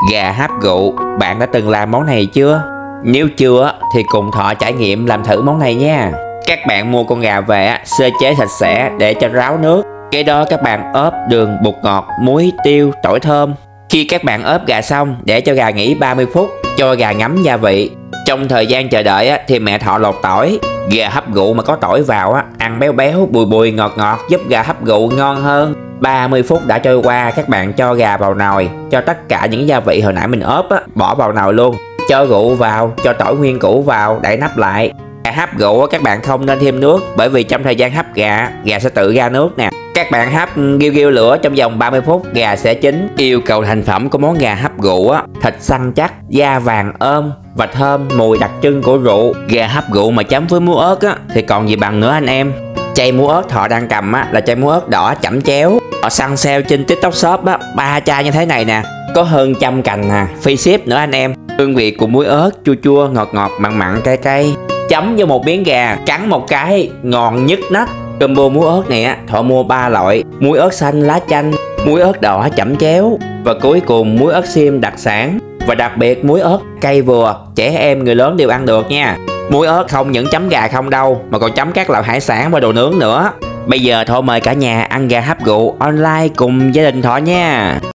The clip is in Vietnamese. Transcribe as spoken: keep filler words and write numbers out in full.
Gà hấp rượu, bạn đã từng làm món này chưa? Nếu chưa thì cùng Thọ trải nghiệm làm thử món này nha. Các bạn mua con gà về sơ chế sạch sẽ để cho ráo nước. Kế đó các bạn ướp đường, bột ngọt, muối, tiêu, tỏi thơm. Khi các bạn ướp gà xong, để cho gà nghỉ ba mươi phút, cho gà ngấm gia vị. Trong thời gian chờ đợi á, thì mẹ Thọ lột tỏi. Gà hấp rượu mà có tỏi vào á, ăn béo béo, bùi bùi, ngọt ngọt, giúp gà hấp rượu ngon hơn. ba mươi phút đã trôi qua, các bạn cho gà vào nồi, cho tất cả những gia vị hồi nãy mình ướp á, bỏ vào nồi luôn. Cho rượu vào, cho tỏi nguyên củ vào, đậy nắp lại. Gà hấp rượu á, các bạn không nên thêm nước, bởi vì trong thời gian hấp gà, gà sẽ tự ra nước nè. Các bạn hấp ghiu ghiu lửa trong vòng ba mươi phút, gà sẽ chín. Yêu cầu thành phẩm của món gà hấp rượu á, thịt săn chắc, da vàng ôm và thơm, mùi đặc trưng của rượu. Gà hấp rượu mà chấm với muối ớt á, thì còn gì bằng nữa anh em. Chai muối ớt Thọ đang cầm á, là chai muối ớt đỏ chẩm chéo. Họ săn sale trên TikTok Shop á, ba chai như thế này nè, có hơn trăm cành nè, free ship nữa anh em. Hương vị của muối ớt chua chua, ngọt ngọt, mặn mặn, cay cay. Chấm vô một miếng gà, cắn một cái, ngon nhức nách. Combo muối ớt này á, Thọ mua ba loại: muối ớt xanh lá chanh, muối ớt đỏ chẩm chéo và cuối cùng muối ớt xiêm đặc sản. Và đặc biệt muối ớt cay vừa, trẻ em người lớn đều ăn được nha. Muối ớt không những chấm gà không đâu, mà còn chấm các loại hải sản và đồ nướng nữa. Bây giờ Thọ mời cả nhà ăn gà hấp rượu online cùng gia đình Thọ nha.